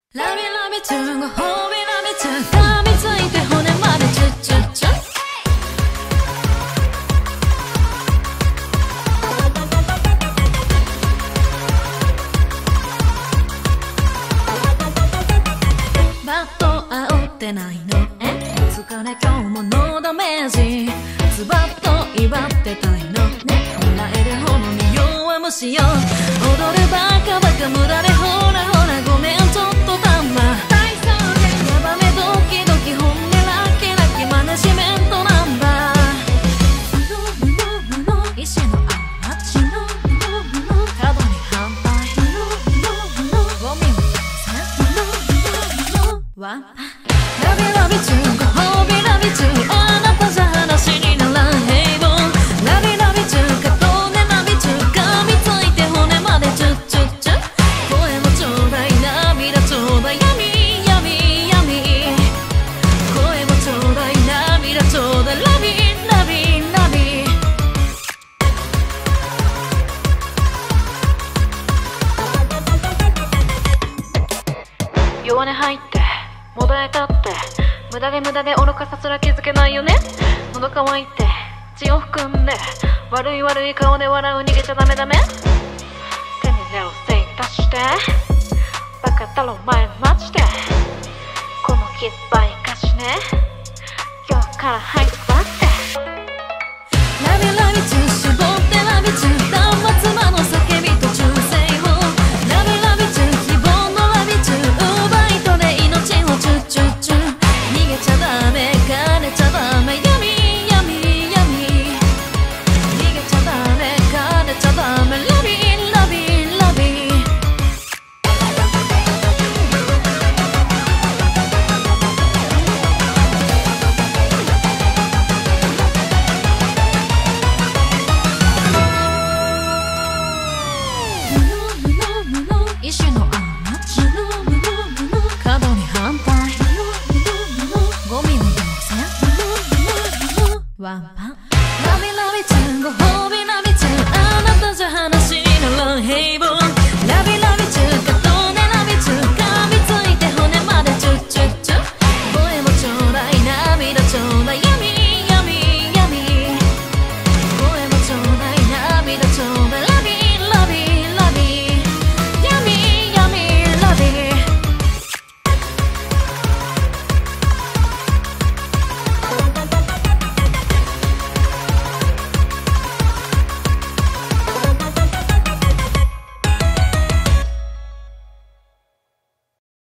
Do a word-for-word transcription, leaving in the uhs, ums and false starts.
ラビラビチューご褒美ラビチュー噛みついて骨までチュッチュッチュッバット煽ってないのえ疲れ今日もノーダメージズバッと威張ってたいのね笑えるほどに弱虫よ踊るバカバカ無駄でほらほらごめんちょっとたんま体操でヤバめドキドキ本音ラッキラキマネジメントナンバー石のアマチの角に反対ゴミもワンラビラビチューご褒美ラビチューあなたじゃ話にならん平凡ラビラビチューかとねラビチュー噛みついて骨までチュッチュッチュッ声もちょうだい涙ちょうだい闇闇闇声もちょうだい涙ちょうだいラビラビラビ弱音入ってもだえたって無駄で無駄で愚かさすら気づけないよね喉乾いて血を含んで悪い悪い顔で笑う逃げちゃダメダメ手に手をせいたしてバカだろ前待ちでこのキッバイ貸しね今日から入ってばってラビラビチュー絞ってラビチュー断末魔の叫びと忠誠法ラビラビチュー希望のラビチュー奪い取れ命をチュッチュッチュ逃げちゃダメ枯れちゃダメ闇闇闇逃げちゃダメ枯れちゃダメラビラビラビ石のアマチ角に反対ゴミもどうせワン